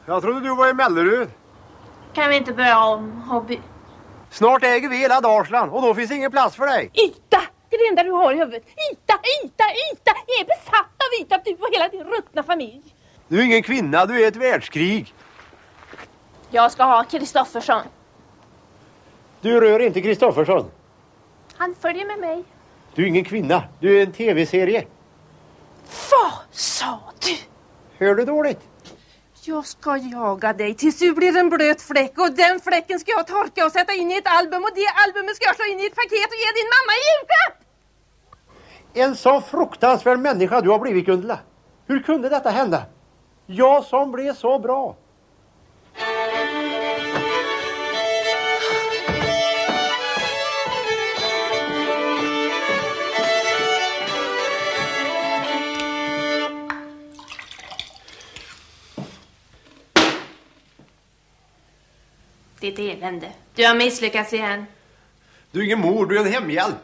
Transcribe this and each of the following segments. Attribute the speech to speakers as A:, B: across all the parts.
A: Jag trodde du var i Mellerud.
B: Kan vi inte börja om, Hobby?
A: Snart äger vi hela Dalsland och då finns ingen plats för dig.
B: Yta! Det är det enda du har i huvudet. Yta! Jag är besatt av yta, du och hela din ruttna familj.
A: Du är ingen kvinna, du är ett världskrig.
B: Jag ska ha Kristoffersson.
A: Du rör inte Kristoffersson.
B: Han följer med mig.
A: Du är ingen kvinna, du är en tv-serie.
B: Vad sa du?
A: Hör du dåligt?
B: Jag ska jaga dig tills du blir en blöt fläck. Och den fläcken ska jag torka och sätta in i ett album. Och det albumet ska jag slå in i ett paket och ge din mamma i julklapp.
A: En så fruktansvärd människa du har blivit, Gundla. Hur kunde detta hända? Jag som blev så bra.
B: Ditt elände. Du har misslyckats igen.
A: Du är ingen mor, du är en hemhjälp.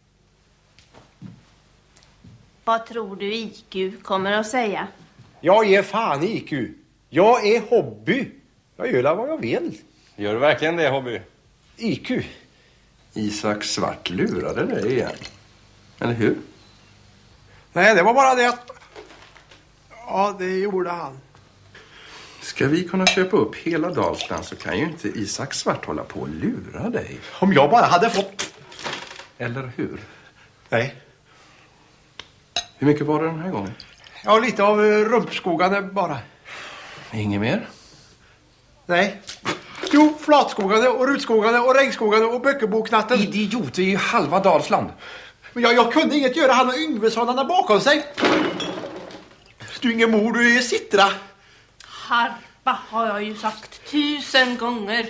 B: Vad tror du IQ kommer att säga?
A: Jag ger fan i IQ. Jag är Hobby. Jag gör vad jag vill.
C: Gör du verkligen det, Hobby?
A: IQ.
C: Isak Svart lurade dig igen. Eller hur?
A: Nej, det var bara det att... Ja, det gjorde han.
C: Ska vi kunna köpa upp hela Dalsland så kan ju inte Isak Svart hålla på och lura dig.
A: Om jag bara hade fått...
C: Eller hur?
A: Nej.
C: Hur mycket var det den här gången?
A: Ja, lite av rumpskogande bara.
C: Inget mer?
A: Nej. Jo, flatskogande och rutskogande och regnskogande och böckeboknatten.
C: Idiot, det är ju halva Dalsland.
A: Men jag kunde inget göra, han och Yngvesson bakom sig. Du är ingen mor, du är Sittra.
B: Harpa har jag ju sagt 1000 gånger.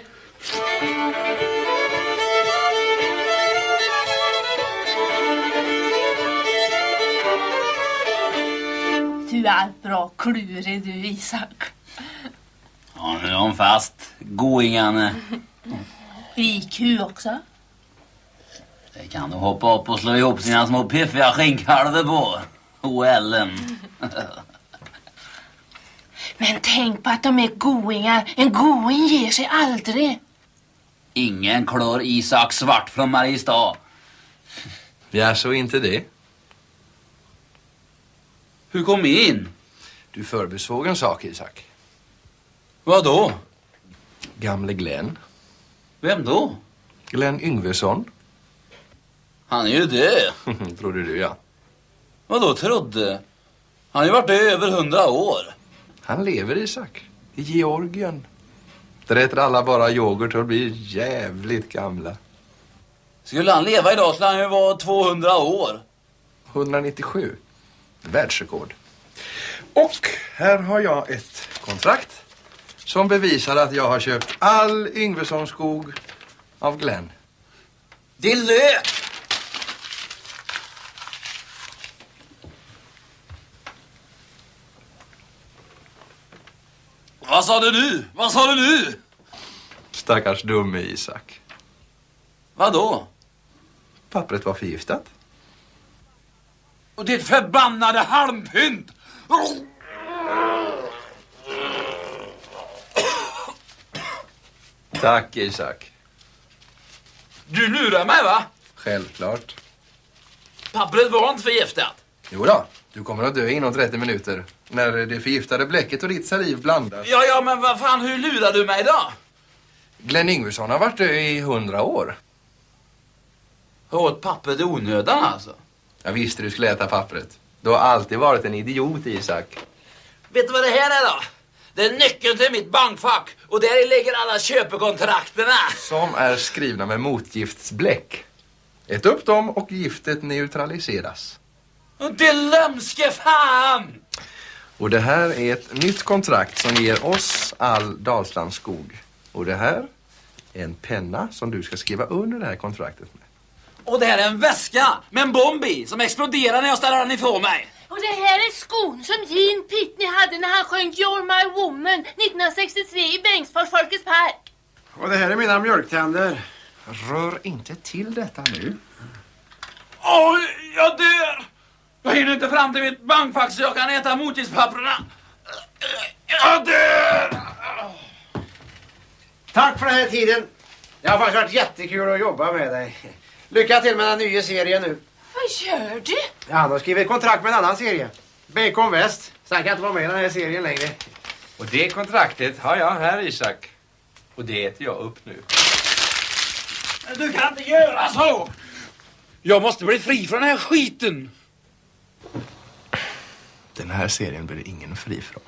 B: Du är bra klurig du, Isak.
D: Ja, nu är hon fast. Goingarna.
B: IQ också.
D: Det kan du hoppa upp och slå ihop sina små piffiga skinkhalvor på. Och Ellen.
B: Men tänk på att de är goingar. En going ger sig aldrig.
D: Ingen klår Isak Svart från Mariestad.
C: Ja, så inte det.
D: Hur kom vi in?
C: Du förbisåg en sak, Isak.
D: Vad då?
C: Gamle Glenn.
D: Vem då?
C: Glenn Yngvesson.
D: Han är ju död.
C: Trodde du, ja.
D: Vad då trodde? Han har ju varit död över 100 år.
C: Han lever, Isak. I Georgien. Där äter alla bara yoghurt och blir jävligt gamla.
D: Skulle han leva idag skulle han ju vara 200 år.
C: 197. Världsrekord. Och här har jag ett kontrakt som bevisar att jag har köpt all Yngvessons skog av Glenn.
D: Det är lö! Vad sa du nu? Vad sa du nu?
C: Stackars dumme Isak.
D: Vad då?
C: Pappret var förgiftat.
D: Och ditt förbannade halmpynt!
C: Tack, Isak.
D: Du lurar mig, va?
C: Självklart.
D: Pappret var inte förgiftat.
C: Jo då, du kommer att dö inom 30 minuter. När det förgiftade bläcket och ditt saliv blandas.
D: Ja, men vad fan, hur lurar du mig då?
C: Glenn Yngvesson har varit död i 100 år.
D: Åt pappret i onödan alltså?
C: Jag visste du skulle äta pappret. Du har alltid varit en idiot, Isak.
D: Vet du vad det här är då? Det är nyckeln till mitt bankfack. Och där ligger alla köpekontrakterna.
C: Som är skrivna med motgiftsbläck. Ät upp dem och giftet neutraliseras.
D: Det lömske fan!
C: Och det här är ett nytt kontrakt som ger oss all Dalslandsskog. Och det här är en penna som du ska skriva under det här kontraktet med.
D: Och det här är en väska med en bomb i som exploderar när jag ställer den ifrån mig.
B: Och det här är skon som Gene Pitney hade när han sjöng You're My Woman 1963 i Bengtsfors Folkets Park.
A: Och det här är mina mjölktänder.
C: Rör inte till detta nu.
D: Åh, jag dör! Jag hinner inte fram till mitt bankfack så jag kan äta motgiftspapperna. Jag dör!
A: Tack för den här tiden. Det har faktiskt varit jättekul att jobba med dig. Lycka till med den nya serien nu.
B: Vad gör du?
A: Ja, han har skrivit kontrakt med en annan serie. Bacon West. Sen kan jag inte vara med i den här serien längre.
C: Och det kontraktet har jag här, Isak. Och det äter jag upp nu.
E: Men du kan inte göra så! Jag måste bli fri från den här skiten!
C: Den här serien blir ingen fri från.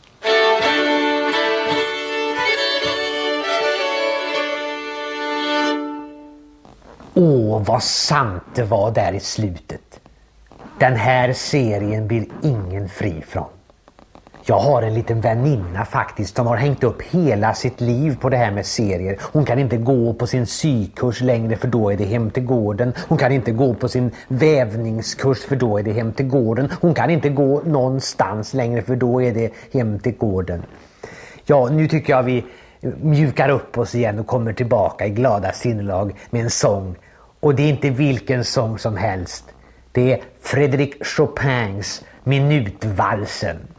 F: Åh, vad sant det var där i slutet. Den här serien blir ingen fri från. Jag har en liten väninna faktiskt som har hängt upp hela sitt liv på det här med serier. Hon kan inte gå på sin sykurs längre för då är det Hem till gården. Hon kan inte gå på sin vävningskurs för då är det Hem till gården. Hon kan inte gå någonstans längre för då är det Hem till gården. Ja, nu tycker jag vi mjukar upp oss igen och kommer tillbaka i glada sinnelag med en sång. Och det är inte vilken sång som helst. Det är Frédéric Chopins Minutvalsen.